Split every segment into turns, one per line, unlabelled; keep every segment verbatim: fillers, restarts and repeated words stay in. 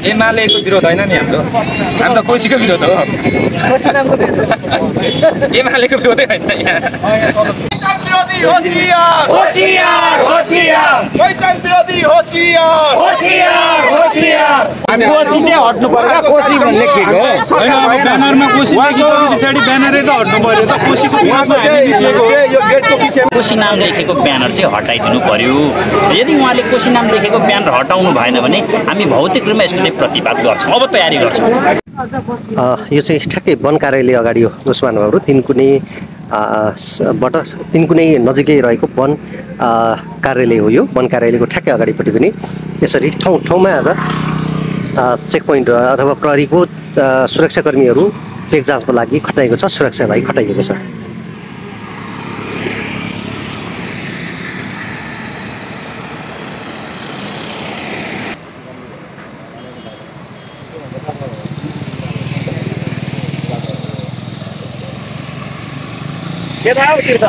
एमालेको विरोध होइन नि हाम्रो हामी त कोसीको विरोध हो कोसी नामको एमालेको विरोधै होइन यहाँ विरोधी होशियार होशियार होशियार पहिचान विरोधी होशियार होशियार होशियार कोसी चाहिँ हट्नु पर्यो कोसी लेखेको हैन अब ब्यानरमा कोसी लेखेको पछाडी ब्यानरै त हट्नु पर्यो त कोसीको विरोधमा हामी लेखेको यो गेटको विषयमा
कोसी नाम लेखेको ब्यानर चाहिँ हटाइदिनु पर्यो यदि उहाँले कोसी नाम लेखेको ब्यानर हटाउनु भएन भने हामी भौतिक रूपमा यसको चाहिँ प्रतिवाद गर्छौँ अब तयारी गर्छौँ
यो चाहिँ ठ्याक्कै वन कार्यालय अगाडि हो उस्मान बाबु तिनकुने बाट तिनकुने नजिकै रहेको वन कार्यालय हो यो वन कार्यालयको ठ्याक्कै अगाडिपट्टि पनि यसरी ठाउँ ठाउँमा आज चेक पोइन्ट अथवा प्रहरीको सुरक्षाकर्मीहरू चेक जाँचको लागि खटाइएको छ सुरक्षाको लागि खटाइएको छ
के थाहा हो त्यो त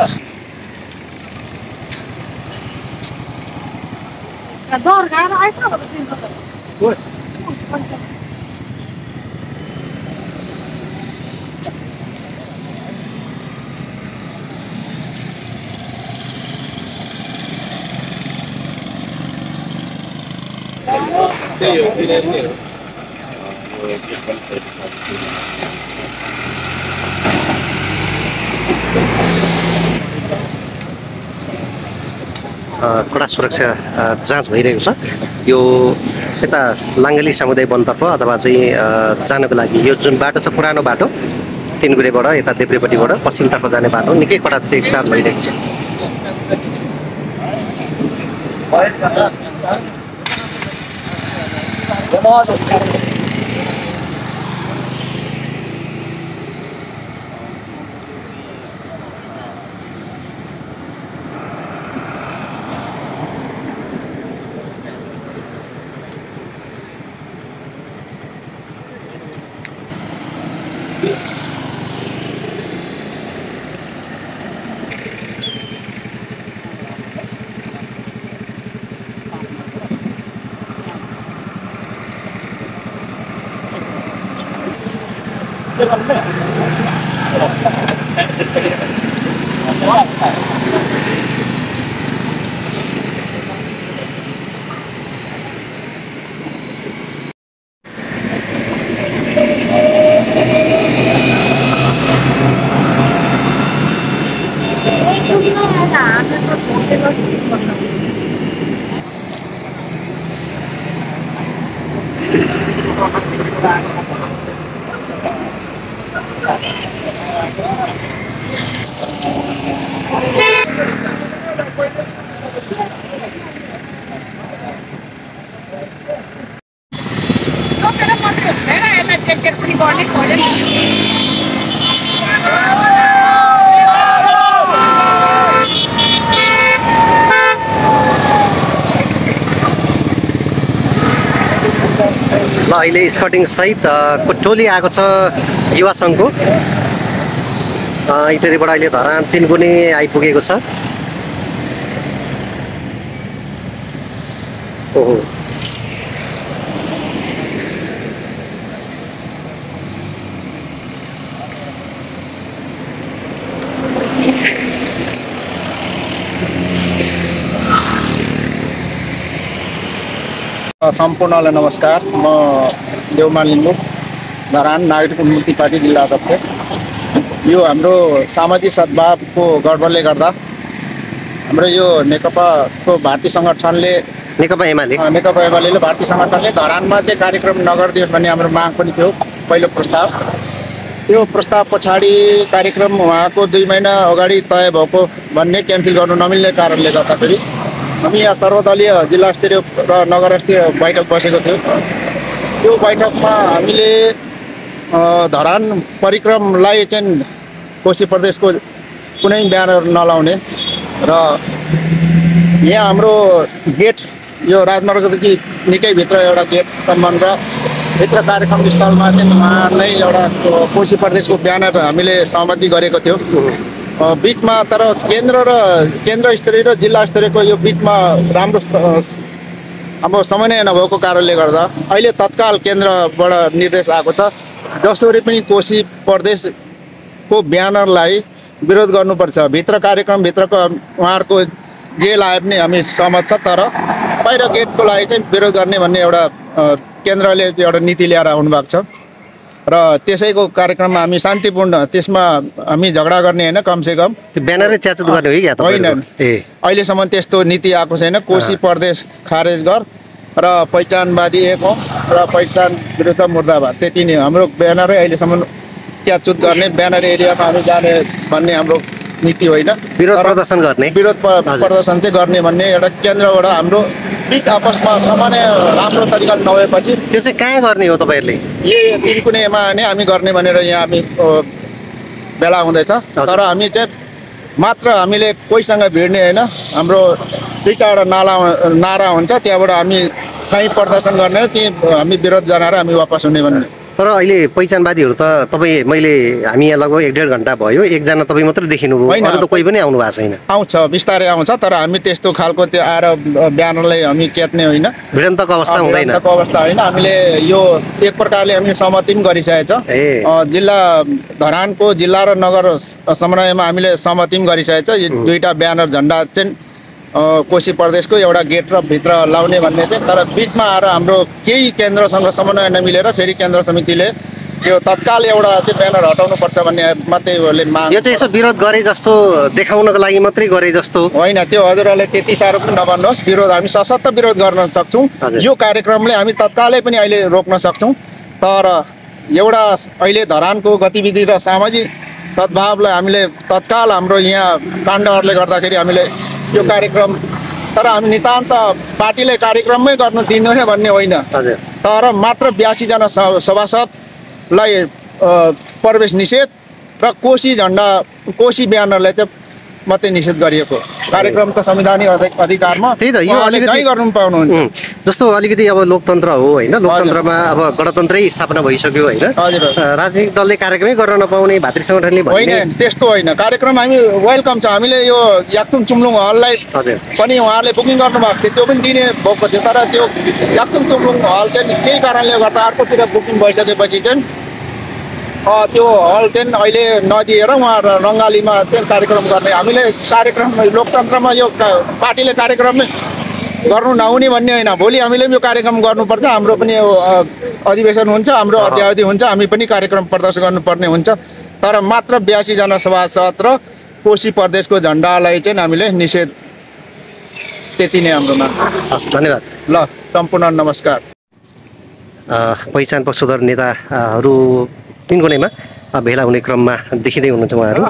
डर गाएर आइपुग्यो त तिम्रो त
हो त्यही हो दिनेश नै हो
कडा सुरक्षा जाँच भइरहेको छ यो यता लाङ्गली सामुदायिक वनतर्फ अथवा चाहिँ जानको लागि यो जुन बाटो छ पुरानो बाटो तिनगुरेबाट यता देब्रेपट्टिबाट पश्चिमतर्फ जाने बाटो निकै कडा चाहिँ जाँच भइरहेको छ ल अहिले स्कटिङ सहित को टोली आएको छ युवा सङ्घको इटरीबाट अहिले धरान तिनगुने आइपुगेको छ ओहो
सम्पूर्णलाई नमस्कार म देवमान लिम्बू धरान नागरिक उन्मुक्ति पार्टी जिल्ला अध्यक्ष यो हाम्रो सामाजिक सद्भावको गडबडले गर्दा हाम्रो यो नेकपाको भारतीय सङ्गठनले
नेकपा एमाले
नेकपा एमाले भारतीय सङ्गठनले धरानमा चाहिँ कार्यक्रम नगरिदियोस् भन्ने हाम्रो माग पनि थियो पहिलो प्रस्ताव त्यो प्रस्ताव पछाडि कार्यक्रम उहाँको दुई महिना अगाडि तय भएको भन्ने क्यान्सल गर्नु नमिल्ने कारणले गर्दाखेरि हामी यहाँ सर्वदलीय जिल्ला स्तरीय र नगर स्तरीय बैठक बसेको थियो त्यो बैठकमा हामीले धरान परिक्रमलाई चाहिँ कोशी प्रदेशको कुनै ब्यानर नलाउने र यहाँ हाम्रो गेट यो राजमार्गदेखि निकै भित्र एउटा गेटसम्म र भित्र कार्यक्रम स्थलमा चाहिँ उहाँलाई एउटा कोशी प्रदेशको ब्यानर हामीले सहमति गरेको थियो बीचमा तर केन्द्र र केन्द्र स्तरीय र जिल्ला स्तरीयको यो बीचमा राम्रो अब समन्वय नभएको कारणले गर्दा अहिले तत्काल केन्द्रबाट निर्देश आएको छ जसरी पनि कोशी प्रदेशको ब्यानरलाई विरोध गर्नुपर्छ। भित्र कार्यक्रमभित्रको उहाँहरूको जे लाए पनि हामी सहमत छ, तर बाहिर गेटको लागि चाहिँ विरोध गर्ने भन्ने एउटा केन्द्रले एउटा नीति ल्याएर आउनुभएको छ र त्यसैको कार्यक्रममा हामी शान्तिपूर्ण, त्यसमा हामी झगडा गर्ने होइन, कमसेकम
त्यो ब्यानरै च्याचुत गर्ने हो कि
होइन। अहिलेसम्म त्यस्तो नीति आएको छैन। कोशी प्रदेश खारेज गर र पहिचानवादी एक हो र पहिचान विरुद्ध मुर्दाबाद, त्यति नै हाम्रो ब्यानरै अहिलेसम्म च्याचुत गर्ने, ब्यानर एरियामा हामी जाने भन्ने हाम्रो नीति होइन।
विरोध प्रदर्शन गर्ने
विरोध प्रदर्शन चाहिँ गर्ने भन्ने एउटा केन्द्रबाट हाम्रो बिच आपसमा सामान्य राम्रो तरिकाले नभएपछि
त्यो चाहिँ कहाँ गर्ने हो तपाईँहरूले?
यही तिनकुनेमा नै हामी गर्ने भनेर यहाँ हामी भेला हुँदैछ। तर हामी चाहिँ मात्र हामीले कोहीसँग भिड्ने होइन, हाम्रो दुईवटा नाला नारा हुन्छ, त्यहाँबाट हामी कहीँ प्रदर्शन गर्ने, त्यहीँ हामी विरोध जनाएर हामी वापस हुने भन्ने।
तर अहिले पहिचानवादीहरू त तपाईँ, मैले हामी यहाँ लगभग एक डेढ घन्टा भयो, एकजना तपाईँ मात्रै देखिनुभयो, अरू त कोही पनि आउनु भएको छैन।
आउँछ, बिस्तारै आउँछ, तर हामी त्यस्तो खालको त्यो आएर ब्यानरलाई हामी चेत्ने होइन,
भिडन्तको अवस्था हुँदैन।
भिडन्तको अवस्था होइन। हामीले यो एक प्रकारले हामीले सहमति पनि गरिसकेको छ। जिल्ला धरानको जिल्ला र नगर समन्वयमा हामीले सहमति पनि गरिसकेको छ। यो दुईवटा ब्यानर झन्डा चाहिँ कोशी प्रदेशको एउटा गेट र भित्र लाउने भन्ने चाहिँ, तर बिचमा आएर हाम्रो केही केन्द्रसँग समन्वय नमिलेर फेरि केन्द्र समितिले यो तत्काल एउटा चाहिँ ब्यानर हटाउनुपर्छ भन्ने मात्रै माग।
यो चाहिँ यसो विरोध गरे जस्तो देखाउनको लागि मात्रै गरे जस्तो
होइन, त्यो हजुरहरूले त्यति साह्रो पनि नभन्नुहोस्। विरोध हामी सशक्त विरोध गर्न सक्छौँ। यो कार्यक्रमले हामी तत्कालै पनि अहिले रोक्न सक्छौँ, तर एउटा अहिले धरानको गतिविधि र सामाजिक सद्भावलाई हामीले तत्काल हाम्रो यहाँ काण्डहरूले गर्दाखेरि हामीले यो कार्यक्रम, तर हामी नितान्त पार्टीले कार्यक्रममै गर्नु दिँदैन भन्ने होइन, तर मात्र बयासीजना सभासदलाई प्रवेश निषेध र कोशी झन्डा कोशी ब्यानरलाई चाहिँ मात्रै निषेध गरिएको। कार्यक्रम त संवैधानिक अधिकारमा
त्यही त, यो अलिकति
गर्नु पाउनुहुन्छ।
जस्तो अलिकति अब लोकतन्त्र हो होइन, लोकतन्त्रमा अब गणतन्त्रै स्थापना भइसक्यो होइन, राजनीतिक दलले कार्यक्रमै गर्न नपाउने, भातृ सङ्गठनले
होइन, त्यस्तो होइन। कार्यक्रम हामी वेलकम छ। हामीले यो याक्थुङ चुम्लुङ हललाई पनि उहाँहरूले बुकिङ गर्नुभएको थियो, त्यो पनि दिने भएको थियो, तर त्यो याक्थुङ चुम्लुङ हल चाहिँ केही कारणले गर्दा अर्कोतिर बुकिङ भइसकेपछि चाहिँ त्यो हल चाहिँ अहिले नदिएर उहाँ रङ्गालीमा चाहिँ कार्यक्रम गर्ने। हामीले कार्यक्रम लोकतन्त्रमा यो पार्टीले कार्यक्रम गर्नु नहुने भन्ने होइन, भोलि हामीले पनि यो कार्यक्रम गर्नुपर्छ। हाम्रो पनि यो अधिवेशन हुन्छ, हाम्रो अध्यावधि हुन्छ, हामी पनि कार्यक्रम प्रदर्शन गर्नुपर्ने हुन्छ, तर मात्र बयासीजना सभासद र कोशी प्रदेशको झन्डालाई चाहिँ हामीले निषेध, त्यति नै हाम्रोमा।
हस्, धन्यवाद।
ल, सम्पूर्ण नमस्कार।
पहिचान पक्षधर नेताहरू तिनकुनेमा भेला हुने क्रममा देखिँदै हुनुहुन्छ उहाँहरू।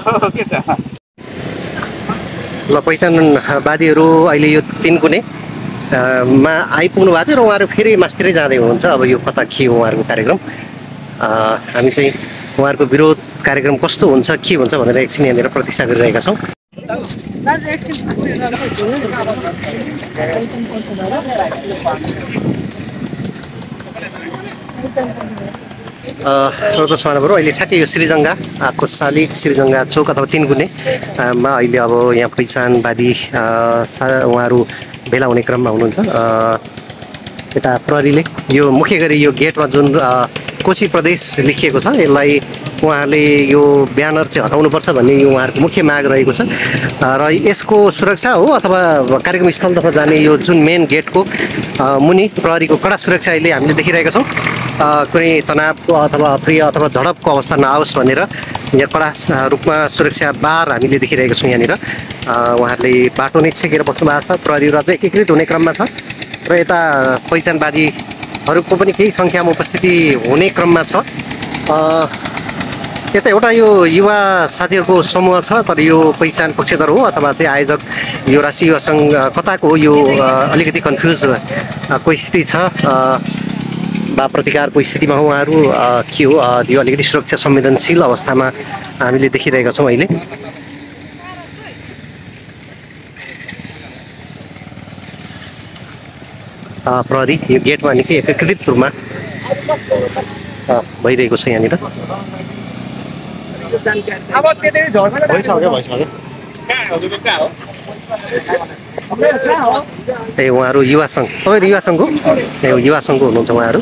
ल, पहिचानवादीहरू अहिले यो तिनकुने मा आइपुग्नु भएको थियो र उहाँहरू फेरि मास्तिरै जाँदै हुनुहुन्छ। अब यो कता के हो उहाँहरूको कार्यक्रम, हामी चाहिँ उहाँहरूको विरोध कार्यक्रम कस्तो हुन्छ, के हुन्छ भनेर एकछिन यहाँनिर प्रतीक्षा गरिरहेका छौँ। प्रदर्श महानुभावहरू, अहिले ठ्याक्कै यो श्रीजङ्गा कोसाली श्रीजङ्गा चौक अथवा तिनकुनेमा अहिले अब यहाँ पहिचानवादी उहाँहरू भेला हुने क्रममा हुनुहुन्छ। यता प्रहरीले यो मुख्य गरी यो गेटमा जुन कोशी प्रदेश लेखिएको छ, यसलाई उहाँहरूले यो ब्यानर चाहिँ हटाउनुपर्छ भन्ने यो उहाँहरूको मुख्य माग रहेको छ र यसको सुरक्षा हो अथवा कार्यक्रम स्थलतर्फ जाने यो जुन मेन गेटको मुनि प्रहरीको कडा सुरक्षा अहिले हामीले देखिरहेका छौँ। कुनै तनाव अथवा अप्रिय अथवा झडपको अवस्था नआओस् भनेर यहाँ कडा रूपमा सुरक्षा बार हामीले देखिरहेका छौँ। यहाँनिर उहाँहरूले बाटो नै छेकेर बस्नु भएको छ, प्रहरीहरू अझ एकीकृत हुने क्रममा छ र यता पहिचानवादीहरूको पनि केही सङ्ख्यामा उपस्थिति हुने क्रममा छ। यता एउटा यो युवा साथीहरूको समूह छ, तर यो पहिचान पक्षधर हो अथवा चाहिँ आयोजक यो राष्ट्रिय युवा सङ्घ कताको हो, यो अलिकति कन्फ्युज को स्थिति छ बा प्रतिकारको स्थितिमा हो उहाँहरू के हो, यो अलिकति सुरक्षा संवेदनशील अवस्थामा हामीले देखिरहेका छौँ अहिले। प्रहरी यो गेटमा निकै एकीकृत रूपमा भइरहेको छ यहाँनिर।
अब त्यतै झर्दैन भइसक्यो भइसक्यो कहाँ हो कहाँ हो
ए उहाँहरू युवा सङ्घ तपाईँहरू युवा सङ्घ हो ए युवा सङ्घको हुनुहुन्छ उहाँहरू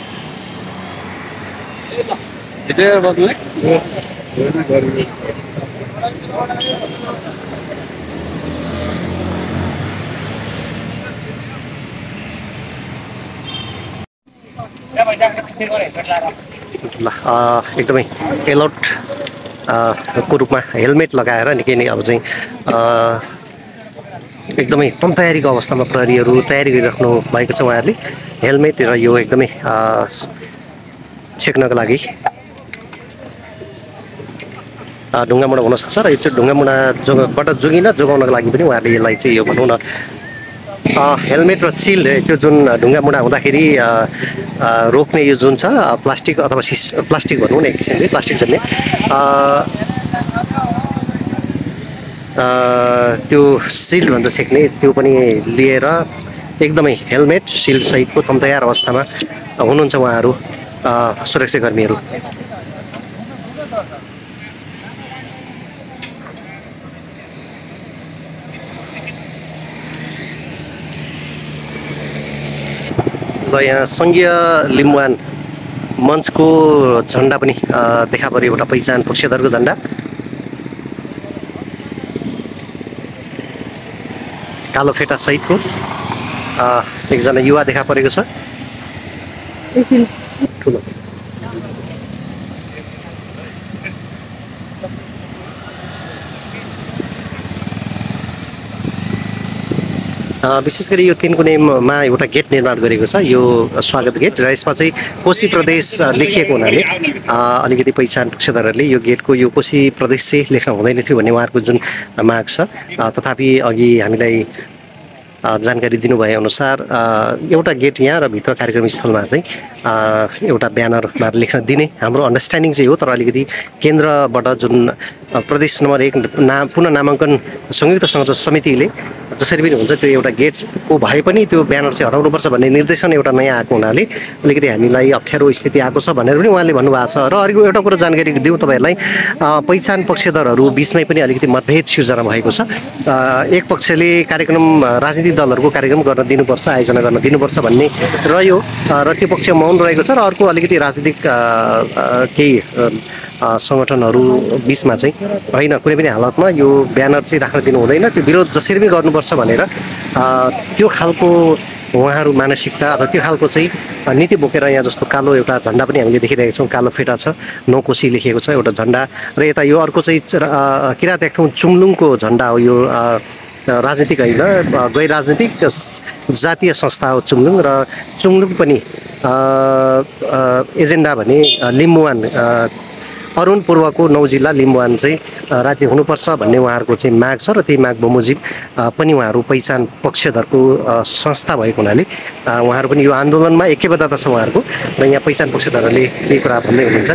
ल एकदमै एलर्ट को रूपमा हेलमेट लगाएर निकै नै अब चाहिँ एकदमै कम तयारीको अवस्थामा प्रहरीहरू तयारी गरिराख्नु भएको छ उहाँहरूले हेलमेट र यो एकदमै छेक्नको लागि ढुङ्गामुढा हुनसक्छ र यो ढुङ्गामुढा जोबाट जोगिन जोगाउनको लागि पनि उहाँहरूले यसलाई चाहिँ यो भनौँ न हेलमेट र सिल्ड त्यो जुन ढुङ्गामुढा हुँदाखेरि रोक्ने यो जुन छ प्लास्टिक अथवा सिस प्लास्टिक भनौँ न एक किसिमले प्लास्टिक जन्ने त्यो सिल्ड भन्छ छेक्ने त्यो पनि लिएर एकदमै हेलमेट सिल्ड सहितको थम तयार अवस्थामा हुनुहुन्छ उहाँहरू सुरक्षाकर्मीहरू ल यहाँ सङ्घीय लिम्बुवान मञ्चको झन्डा पनि देखा पऱ्यो एउटा पहिचान पक्षधरको झन्डा कालो फेटा सहितको एकजना युवा देखा परेको छ ठुलो विशेष गरी यो तिनकुनेमा एउटा गेट निर्माण गरेको छ यो स्वागत गेट र यसमा चाहिँ कोशी प्रदेश लेखिएको हुनाले अलिकति पहिचान पक्षधरहरूले यो गेटको यो कोशी प्रदेश चाहिँ लेख्न हुँदैन थियो भन्ने उहाँहरूको जुन माग छ तथापि अघि हामीलाई जानकारी दिनुभए अनुसार एउटा गेट यहाँ र भित्र कार्यक्रम स्थलमा चाहिँ एउटा ब्यानरमा लेख्न दिने हाम्रो अन्डरस्ट्यान्डिङ चाहिँ हो तर अलिकति केन्द्रबाट जुन प्रदेश नम्बर एक नाम पुनः नामाङ्कन संयुक्त सङ्घर्ष समितिले जसरी पनि हुन्छ त्यो एउटा गेटको भए पनि त्यो ब्यानर चाहिँ हटाउनुपर्छ भन्ने निर्देशन एउटा नयाँ आएको हुनाले अलिकति हामीलाई अप्ठ्यारो स्थिति आएको छ भनेर पनि उहाँले भन्नुभएको छ र अर्को एउटा कुरा जानकारी दिउँ तपाईँहरूलाई पहिचान पक्षधरहरू बिचमै पनि अलिकति मतभेद सिर्जना भएको छ एक पक्षले कार्यक्रम राजनीतिक दलहरूको कार्यक्रम गर्न दिनुपर्छ आयोजना गर्न दिनुपर्छ भन्ने रह्यो र त्यो पक्ष मौन रहेको छ र अर्को अलिकति राजनीतिक केही सङ्गठनहरू बिचमा चाहिँ होइन कुनै पनि हालतमा यो ब्यानर चाहिँ राख्न दिनु हुँदैन त्यो विरोध जसरी पनि गर्नुपर्छ भनेर त्यो खालको उहाँहरू मानसिकता अथवा त्यो खालको चाहिँ नीति बोकेर यहाँ जस्तो कालो एउटा झन्डा पनि हामीले देखिरहेका छौँ कालो फेटा छ नौ कोशी लेखिएको छ एउटा झन्डा र यता यो अर्को चाहिँ किराँत एकठाउँ चुम्लुङको झन्डा हो यो राजनीतिक होइन गैर राजनीतिक जातीय संस्था हो चुम्लुङ र चुम्लुङ पनि एजेन्डा भने लिम्बुवान अरुण पूर्वको नौ जिल्ला लिम्बुवान चाहिँ राज्य हुनुपर्छ भन्ने उहाँहरूको चाहिँ माग छ र त्यही माग बमोजिम पनि उहाँहरू पहिचान पक्षधरको संस्था भएको हुनाले उहाँहरू पनि यो आन्दोलनमा एकैबद्धता छ उहाँहरूको र यहाँ पहिचान पक्षधरहरूले केही कुरा भन्दै हुनुहुन्छ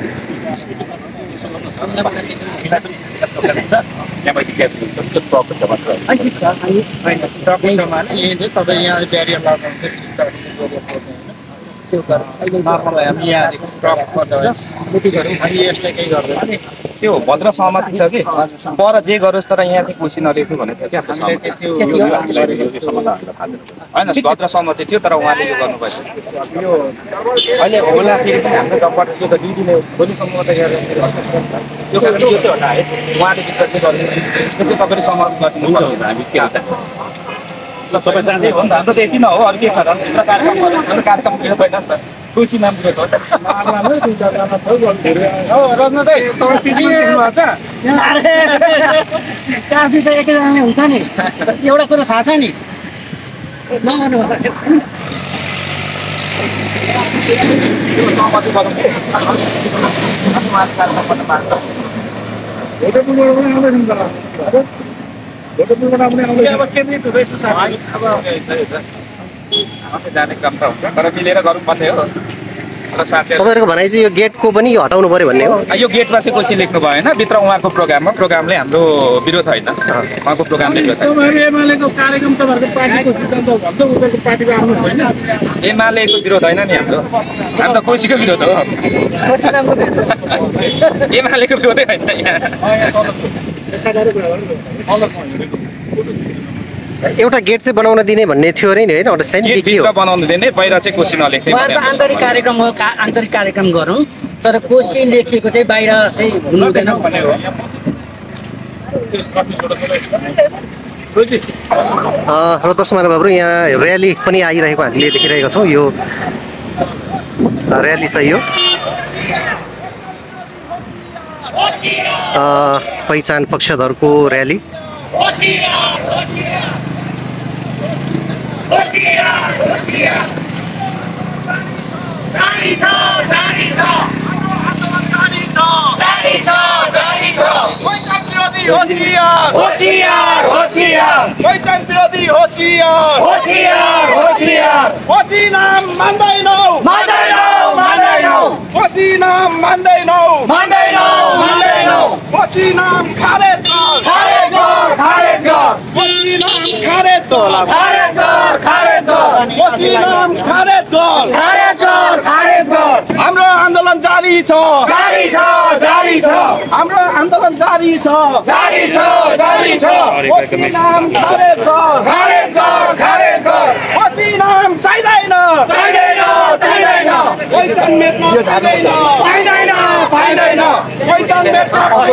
त्यो भद्र सहमति छ कि पर जे गरोस् तर यहाँ चाहिँ कोशी नलेख्नु भनेको थियो होइन भद्र सहमति थियो तर उहाँले यो गर्नुभएछ यो अहिले होला फेरि पनि हाम्रो जबबाट त्यो त डिडीले भोलिसम्म त यो चाहिँ हटाए उहाँले विद्यार्थी गर्नु त्यो चाहिँ तपाईँले सहमत गरिदिनु हामी के सबै जाँदै हो नि त हाम्रो त यति न हो अरू के छ र कार्यक्रम कार्यक्रम के होइन नि त खुसी नाम दिएको
काफी त एकैजनाले हुन्छ नि एउटा कुरा थाहा छ नि नभन्नु
जाने क्रम त हुन्छ तर मिलेर गरौँ भन्ने हो
तपाईँहरूको भनाइ चाहिँ यो गेटको पनि यो हटाउनु पर्यो भन्ने हो
यो गेटमा चाहिँ कोही लेख्नु भएन भित्र उहाँको प्रोग्राम हो प्रोग्रामले हाम्रो विरोध होइन उहाँको प्रोग्रामले एमालेको विरोध होइन नि हाम्रो हामी त कोसीको विरोध हो एमालेको विरोधै होइन यहाँ
एउटा गेट चाहिँ बनाउन दिने भन्ने थियो अरे नि होइन अन्डरस्ट्यान्ड के के हो
भित्र बनाउनु दिने बाहिर चाहिँ कोसी नलेख्ने
उहाँहरूको आन्तरिक कार्यक्रम हो का आन्तरिक कार्यक्रम गरौँ तर कोसी लेखिएको चाहिँ बाहिर चाहिँ हुनु हुँदैन
भन्ने हो
र दर्शक महानुभावहरू यहाँ र्याली पनि आइरहेको हामीले देखिरहेका छौँ यो र्याली छ यो पहिचान पक्षधरको र्याली
होशियार होशियार होशियार पहिचान विरोधी होशियार होशियार होशियार कोसी नाम मान्दैनौ मान्दैनौ मान्दैनौ कोसी नाम मान्दैनौ मान्दैनौ मान्दैनौ कोसी नाम खारेज गर खारेज गर खारेज गर कोसी नाम खारेज गर खारेज गर खारेज गर कोसी नाम खारेज गर खारेज गर खारेज गर हाम्रो आन्दोलन जारी छ जारी छ जारी छ हाम्रो आन्दोलन जारी छ जारी छ जारी छ कोसी नाम खारेज गर खारेज गर खारेज गर कोसी नाम चाहिँदैन चाहिँदैन चाहिँदैन पहिचान मेट्न पाइँदैन पाइँदैन पाइँदैन पहिचान मेट्न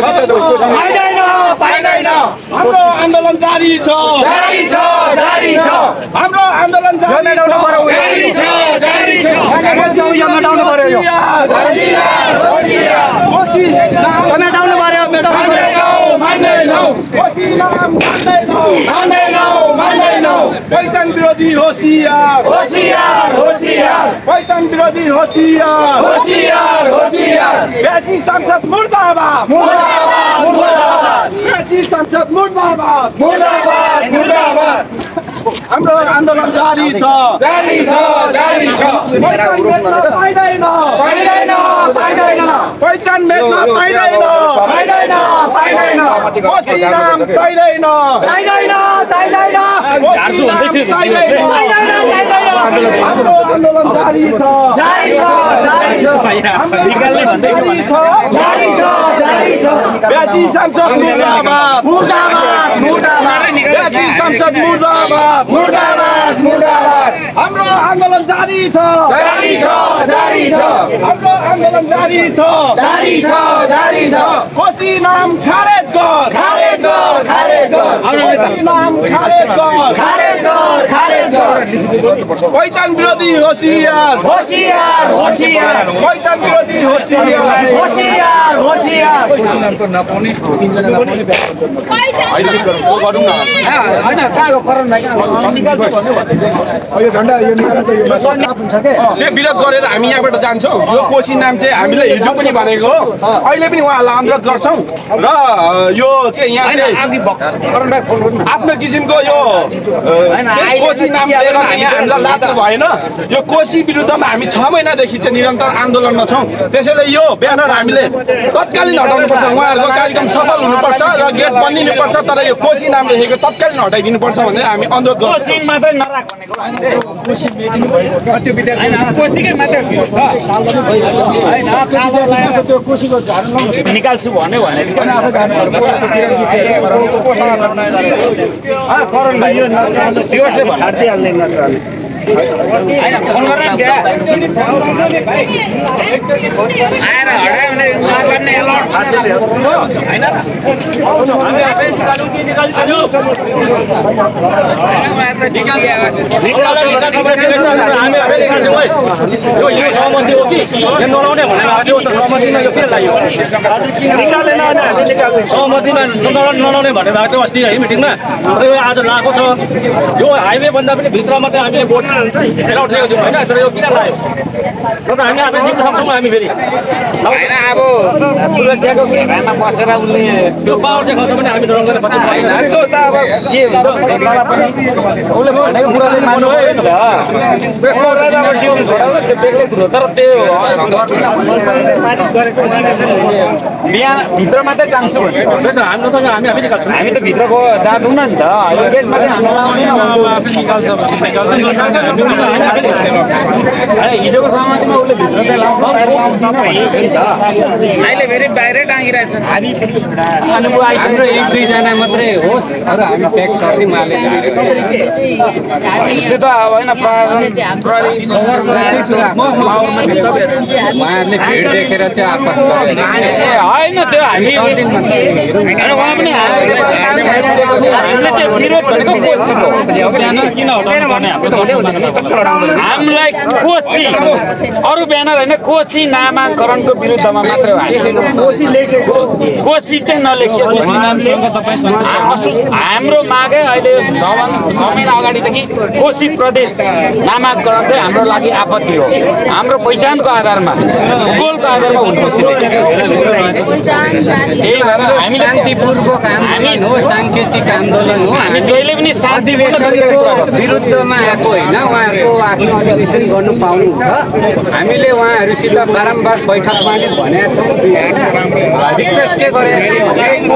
पाइँदैन पाइँदैन हाम्रो आन्दोलन जारी छ जारी छ जारी छ हाम्रो आन्दोलन जारी छ जारी छ जारी छ यो मेटाउनु पर्यो यो होशियार होशियार कोसी नाम मेटाउनु पर्यो मेटाउनु मान्दैनौ कोसी नाम मान्दैनौ मान्दैनौ मान्दैनौ पहिचान विरोधी होशियार होशियार होशियार पहिचान विरोधी होशियार होशियार होशियार बेसी संसद मुर्दाबाद मुर्दाबाद मुर्दाबाद बेसी संसद मुर्दाबाद मुर्दाबाद मुर्दाबाद हाम्रो आन्दोलन जारी छ जारी छ जारी छ पहिचान मेट्न पाइँदैन पाइँदैन पाइँदैन पहिचान मेट्न पाइँदैन पाइँदैन पाइँदैन कोसी नाम चाहिँदैन चाहिँदैन चाहिँदैन कोसी नाम चाहिँदैन चाहिँदैन चाहिँदैन हाम्रो आन्दोलन जारी छ जारी छ जारी छ निकाल्ने भन्दै के भने जारी छ जारी छ बेसी संसद मुर्दाबाद मुर्दाबाद मुर्दाबाद बेसी संसद मुर्दाबाद मुर्दाबाद मुर्दाबाद हाम्रो आन्दोलन जारी छ जारी छ जारी छ हाम्रो आन्दोलन जारी छ जारी छ जारी छ कोसी नाम खारेज गर खारेज गर खारेज गर कोसी नाम खारेज गर खारेज गर खारेज गर पहिचान विरोधी होशियार होशियार होशियार पहिचान विरोधी होशियार होशियार होशियार कोसी नामको नपाउने तीनजना नपाउने हैन गरौँ न हैन काको करन भाइ यो झन्डा यो निकाल्नु यो हुन्छ के चाहिँ विरोध गरेर हामी यहाँबाट जान्छौँ यो कोसी नाम चाहिँ हामीले हिजो पनि भनेको हो अहिले पनि उहाँलाई अनुरोध गर्छौँ र यो चाहिँ यहाँ चाहिँ आफ्नो किसिमको यो चाहिँ कोसी नाम लिएर चाहिँ यहाँ हामीलाई लाग्नु भएन यो कोसी विरुद्धमा हामी छ महिनादेखि चाहिँ निरन्तर आन्दोलनमा छौँ त्यसैले यो ब्यानर हामीले तत्कालीन हटाउनुपर्छ उहाँहरूको कार्यक्रम सफल हुनुपर्छ र गेट बनिनुपर्छ तर यो कोसी नाम लेखेको तत्कालीन हटाइदिनुपर्छ भनेर हामी अनुरोध गर्छौँ
निकाल्छु भन्यो भने फोन गरेर क्या आएर हटायो भने गर्ने एलर्ट हैन हामी आफै निकाल्नु कि निकाल्छु हामी आफै निकाल्छौँ है यो यो सहमति हो कि यो नलाउने भनेर आएको त सहमतिमा यो के लाग्यो निकालेन अनि हामी निकाल्छौँ सहमतिमा नलाउने भनेर आएको अस्ति है मिटिङमा यो आज लाएको छ यो हाइवे भन्दा पनि भित्र मात्रै हामीले बोट एलाउड दिएको थियौँ होइन तर यो किन लाग्यो र त हामी आफै जित्न सक्छौँ हामी फेरि होइन अब सुरक्षाको घेरामा बसेर उसले त्यो पावर देखाउँछ भने हामी रङ गरेर बस्छौँ होइन त्यो त अब के हुन्छ उसले भनेको कुरा चाहिँ मान्नु है नि त ड्युल छोडाउँदा त्यो बेग्लै कुरो तर त्यो बिहान भित्र मात्रै टाङ्छु भने हाम्रो त हामी आफै निकाल्छौँ हामी त भित्रको दाँतौँ न नि त यो गेटमा चाहिँ हाम्रो हिजोको सहमतिमा उसले भित्र अहिले फेरि बाहिरै टाँगिरहेछ हामी
हाम्रो एक दुईजना मात्रै होस् अरू हामी प्याक गर्ने माले
त्यो त होइन
उहाँहरूले भिड देखेर चाहिँ
होइन त्यो हामी उहाँ पनि हामीलाई कोशी अरू ब्यानर होइन कोशी नामाकरणको विरुद्धमा मात्रै हो कोशी चाहिँ नलेखियो हाम्रो मागै अहिले छ महिना अगाडिदेखि कोशी प्रदेश नामाकरण चाहिँ हाम्रो लागि आपत्ति हो हाम्रो पहिचानको आधारमा भूगोलको आधारमा हुनुपर्छ त्यही भएर हामी
शान्तिपूर्वक आन्दोलन हो साङ्केतिक आन्दोलन हो
हामी जहिले पनि
विरुद्धमा आएको होइन उहाँहरूको आफ्नो अधिवेशन गर्नु पाउनुहुन्छ हामीले उहाँहरूसित बारम्बार बैठकमा नै भनेका छौँ रिक्वेस्ट के गरेको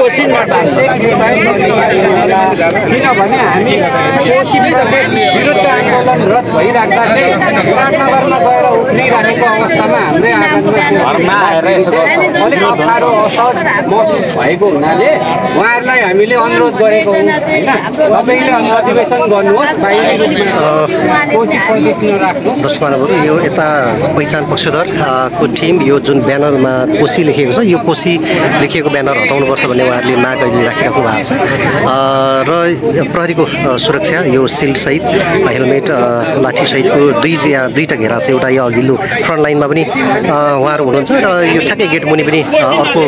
किनभने हामी कोशी प्रदेश विरुद्ध आन्दोलनरत भइराख्दा चाहिँ विराटनगरमा गएर उफ्रिराखेको अवस्थामा हाम्रै आँगनमा अलिक अप्ठ्यारो असहज महसुस भएको हुनाले उहाँहरूलाई हामीले अनुरोध गरेको हौँ होइन तपाईँले अधिवेशन गर्नुहोस् बाहिरी रूपमा कोशी प्रदेश नराख्नुहोस्।
दशमानहरू यो यता पहिचान पक्षधरको टिम यो जुन ब्यानरमा कोशी लेखिएको छ यो कोशी लेखिएको ब्यानर हटाउनुपर्छ भन्ने उहाँहरूले माग अहिले राखिराख्नु भएको छ र प्रहरीको सुरक्षा यो सिल्डसहित हेलमेट लाठीसहितको दुई दुईवटा घेरा छ एउटा यो अघिल्लो फ्रन्ट लाइनमा पनि उहाँहरू हुनुहुन्छ र यो ठ्याक्कै गेट मुनि पनि अर्को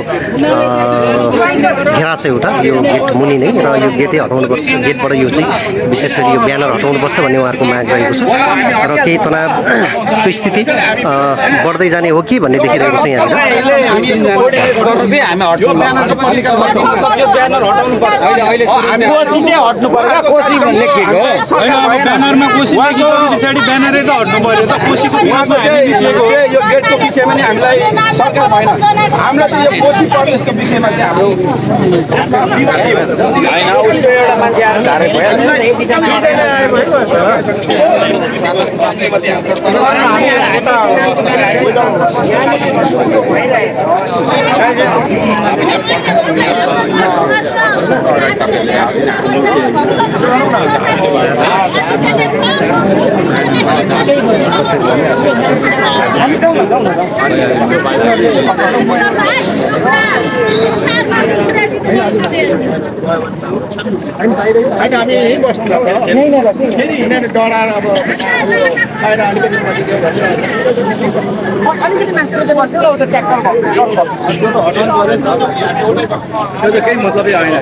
घेरा छ एउटा यो गेट मुनि नै र यो गेटै हटाउनुपर्छ गेटबाट यो चाहिँ विशेष गरी यो ब्यानर हटाउनुपर्छ भन्ने उहाँहरूको माग रहेको छ र केही तनावको स्थिति बढ्दै जाने हो कि भन्ने देखिरहेको छ यहाँनिर
ब्यानरमा कोशी लेखिसके पछाडि ब्यानरै त हट्नु पर्यो त कोशीको विरोधमा हामी निक्लेको यो गेटको विषयमा नि हामीलाई सरकार भएन हामीलाई त यो कोशी प्रदेशको विषयमा चाहिँ हाम्रो
होइन उसको एउटा मान्छे आएर धारे
होइन हामी यहीँ बस्नु किनभने डराएर अब बाहिर अलिकति बसिदियो
अलिकति मास्टर चाहिँ बस्नु ल उता ट्र्याक्टर
त्यो केही मतलबै आएन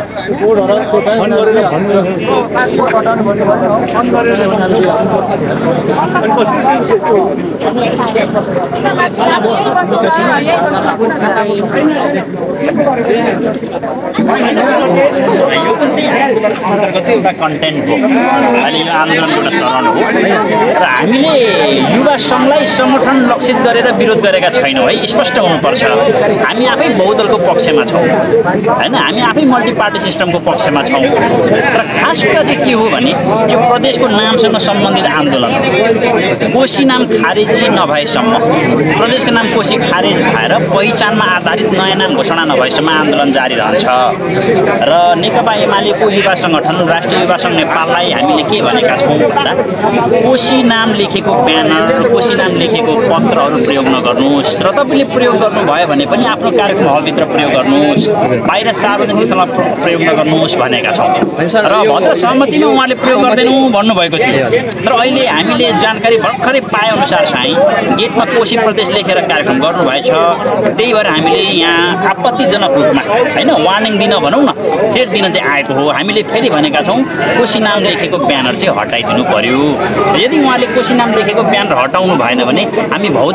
यो पनि अन्तर्गत एउटा कन्टेन्ट हो अहिले यो आन्दोलनको एउटा चरण हो र हामीले युवा सङ्घलाई संगठन लक्षित गरेर विरोध गरेका छैनौँ है स्पष्ट हुनुपर्छ हामी आफै बहुदलको पक्षमा छौँ होइन हामी आफै मल्टी पार्टी सिस्टमको पक्षमा छौँ तर खास कुरा चाहिँ के हो भने यो प्रदेशको नामसँग सम्बन्धित आन्दोलन कोशी नाम खारेजी नभएसम्म प्रदेशको नाम कोशी खारेज भएर पहिचानमा आधारित नयाँ नाम घोषणा नभएसम्म आन्दोलन जारी रहन्छ र नेकपा एमालेको युवा सङ्गठन राष्ट्रिय युवा सङ्घ नेपाललाई हामीले के भनेका छौँ भन्दा कोशी नाम लेखेको ब्यानर कोशी नाम लेखेको पत्रहरू प्रयोग नगर्नुहोस् र तपाईँले प्रयोग गर्नुभयो भने पनि आफ्नो कार्यक्रम हलभित्र प्रयोग गर्नुहोस् बाहिर सार्वजनिक स्थलमा प्रयोग नगर्नुहोस् भनेका छौँ र भद्र सहमतिमा उहाँले प्रयोग गर्दैनौँ भन्नुभएको थियो तर अहिले हामीले जानकारी भर्खरै पाएअनुसार चाहिँ गेटमा कोशी प्रदेश लेखेर कार्यक्रम गर्नुभएछ त्यही भएर हामीले यहाँ आपत्तिजनक रूपमा होइन वार्निङ दिन भनौँ न थ्रेट दिन चाहिँ आएको हो हामीले फेरि भनेका छौँ कोशी नाम लेखेको ब्यानर चाहिँ हटाइदिनु पर्यो यदि उहाँले कोशी नाम लेखेको ब्यानर हटाउनु भएन भने हामी भौतिक रूपमा यसको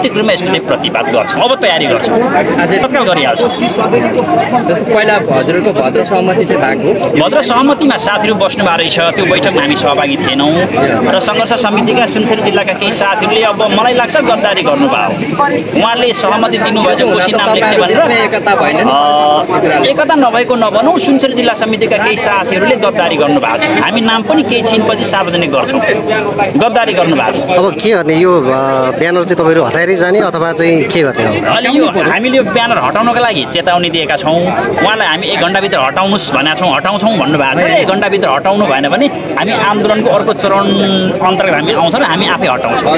हामीले प्रतिवाद गर्छौँ। अब तयारी गर्छौँ, तत्काल गरिहाल्छौँ।
पहिला हजुरको भद्र सहमति चाहिँ भएको
भद्र सहमतिमा साथीहरू बस्नु भएको रहेछ, त्यो बैठकमा हामी सहभागी थिएनौँ र सङ्घर्ष समितिका सुनसरी जिल्लाका केही साथीहरूले अब मलाई लाग्छ गद्दारी गर्नुभयो। उहाँहरूले सहमति दिनुभयो चाहिँ कोसी नाम लेख्ने भनेर
एकता भएन
एकता नभएको नभनौँ, सुनसरी जिल्ला समितिका केही साथीहरूले गद्दारी गर्नुभएको छ। हामी नाम पनि केही छिनपछि सार्वजनिक गर्छौँ, गद्दारी गर्नुभएको छ।
अब के गर्ने, यो ब्यानर चाहिँ तपाईँहरू हटाएरै जाने अथवा चाहिँ के गर्ने हो?
अहिले यो हामीले यो ब्यानर हटाउनको लागि चेतावनी दिएका छौँ। उहाँलाई हामी एक घन्टाभित्र हटाउनुहोस् भनेका छौँ, हटाउँछौँ भन्नुभएको छ। एक घन्टाभित्र हटाउनु भएन भने हामी आन्दोलनको अर्को चरण अन्तर्गत हामी आउँछौँ र हामी आफै हटाउँछौँ।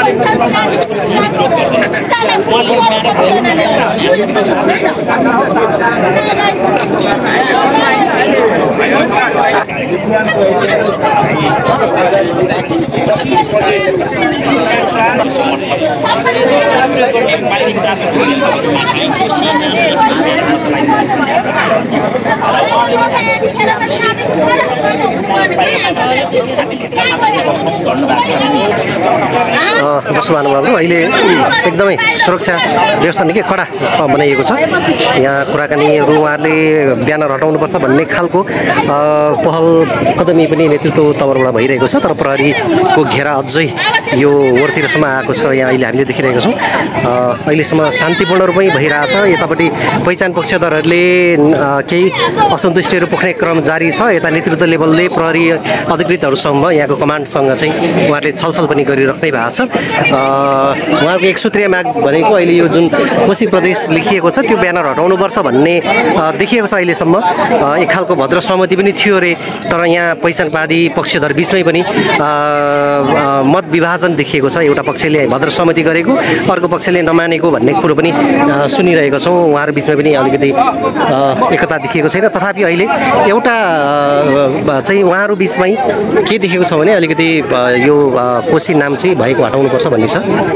दर्शक महानुभावहरू, अहिले एकदमै सुरक्षा व्यवस्था निकै कडा बनाइएको छ। यहाँ कुराकानीहरू उहाँहरूले ब्यानर हटाउनुपर्छ भन्ने खालको पहल कदमी पनि नेतृत्व तवरबाट भइरहेको छ, तर प्रहरीको घेरा अझै यो ओरतिरसम्म आएको छ। यहाँ अहिले हामीले देखिरहेका छौँ अहिलेसम्म शान्तिपूर्ण रूपमै भइरहेछ। यतापट्टि पहिचान पक्षधरहरूले केही असन्तुष्टिहरू पोख्ने क्रम जारी छ। यता नेतृत्व लेभलले प्रहरी अधिकृतहरूसँग यहाँको कमान्डसँग चाहिँ उहाँहरूले छलफल पनि गरिराख्नै भएको छ। उहाँको एक सूत्रीय माग भनेको अहिले यो जुन कोशी प्रदेश लेखिएको छ त्यो ब्यानर हटाउनुपर्छ भन्ने देखिएको छ। अहिलेसम्म एक खालको भद्र सहमति पनि थियो अरे, तर यहाँ पहिचानवादी पक्षधर बिचमै पनि मत विभाजन देखिएको छ। एउटा पक्षले भद्र सहमति गरेको, अर्को पक्षले नमानेको भन्ने कुरो पनि सुनिरहेको छौँ। उहाँहरू बिचमा पनि अलिकति एकता देखिएको छैन। तथापि अहिले एउटा चाहिँ उहाँहरू बिचमै के देखेको छ भने अलिकति यो कोशी नाम चाहिँ भएको हटाउनुपर्छ भन्ने छ।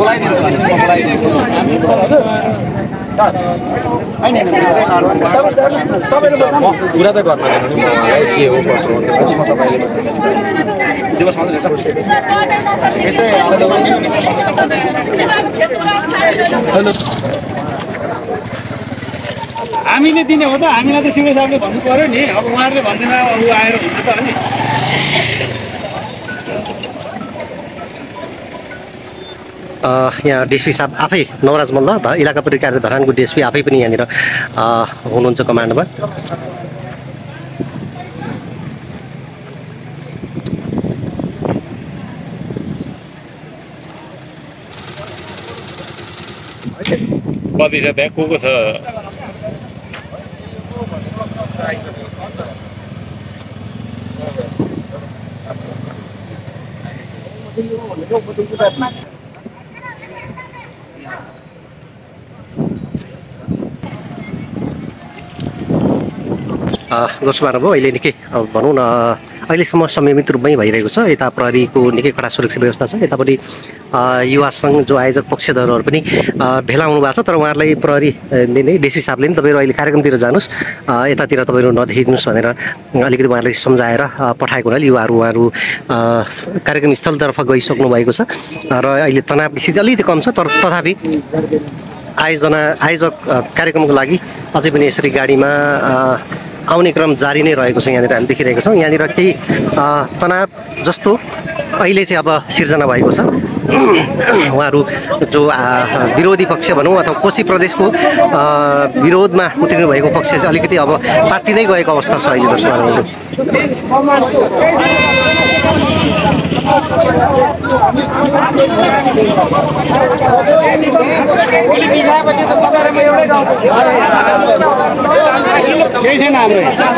हामीले दिने हो त, हामीलाई त शिव साहबले भन्नु पर्यो नि। अब उहाँहरूले भन्दैमा ऊ आएर हुन्छ त अनि
यहाँ डिएसपी साहब आफै नवराज मल्ल इलाका प्रहरी कार्य धरानको डिएसपी आफै पनि यहाँनिर हुनुहुन्छ कमान्डमा।
कति छ त्यहाँ को को छ?
जसमा अब अहिले निकै भनौँ न अहिलेसम्म संयमित रूपमै भइरहेको छ। यता प्रहरीको निकै कडा सुरक्षा व्यवस्था छ। यतापट्टि युवा सङ्घ जो आयोजक पक्षधरहरू पनि भेला हुनु भएको छ, तर उहाँहरूलाई प्रहरीले नै डिएसपी साहबले नि तपाईँहरू अहिले कार्यक्रमतिर जानुहोस्, यतातिर तपाईँहरू नदेखिदिनुहोस् भनेर अलिकति उहाँहरूले सम्झाएर पठाएको हुनाले युवाहरू उहाँहरू कार्यक्रम स्थलतर्फ गइसक्नु भएको छ र अहिले तनाव स्थिति अलिकति कम छ। तर तथापि आयोजना आयोजक कार्यक्रमको लागि अझै पनि यसरी गाडीमा आउने क्रम जारी नै रहेको छ। यहाँनिर हामी देखिरहेका छौँ यहाँनिर केही तनाव जस्तो अहिले चाहिँ अब सिर्जना भएको छ। उहाँहरू जो विरोधी पक्ष भनौँ अथवा कोशी प्रदेशको विरोधमा उत्रिनु भएको पक्ष चाहिँ अलिकति अब तात्तिँदै गएको अवस्था छ अहिले दर्शकहरू।
केही छैन हाम्रो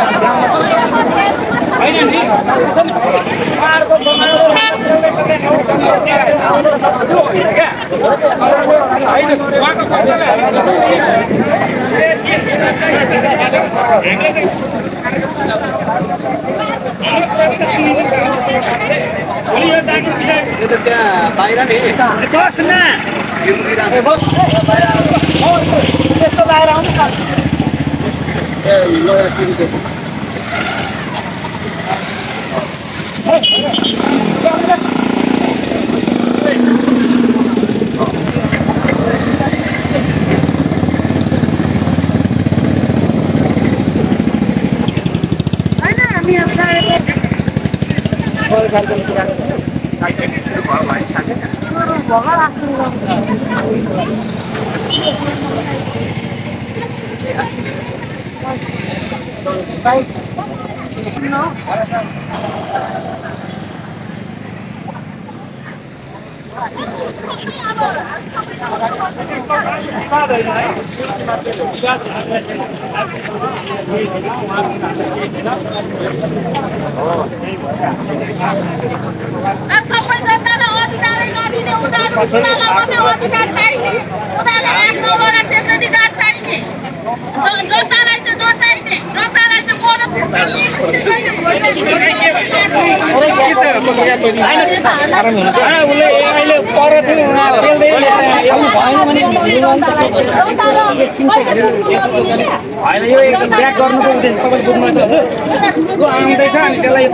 त्यहाँ बाहिर नि
बस न त्यस्तो बाहिर आउनु
सबै जनतालाई अधिकारै नदिने उनीहरूलाई मात्रै अधिकार चाहिने उनीहरूलाई एक नम्बर सेक्युरिटी गार्ड चाहिने जनतालाई चाहिँ नचाहिने जनतालाई चाहिँ बोनस
होइन यो एकदम ब्याक गर्नुको उद्देश्य तपाईँले बुझ्नु आउँदैछ अनि त्यसलाई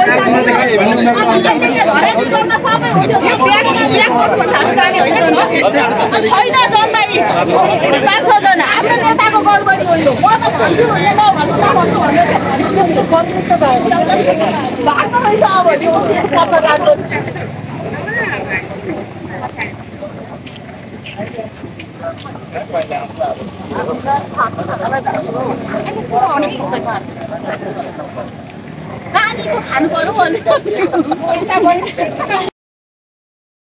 छैन जनता पाँच छजना आफ्नो नेताको गडबडी हो यो म त भन्छु उसले नभन्नु नभन्नु भएको रहेछ अब यो पत्रकारको नानीको खानु पर्यो भने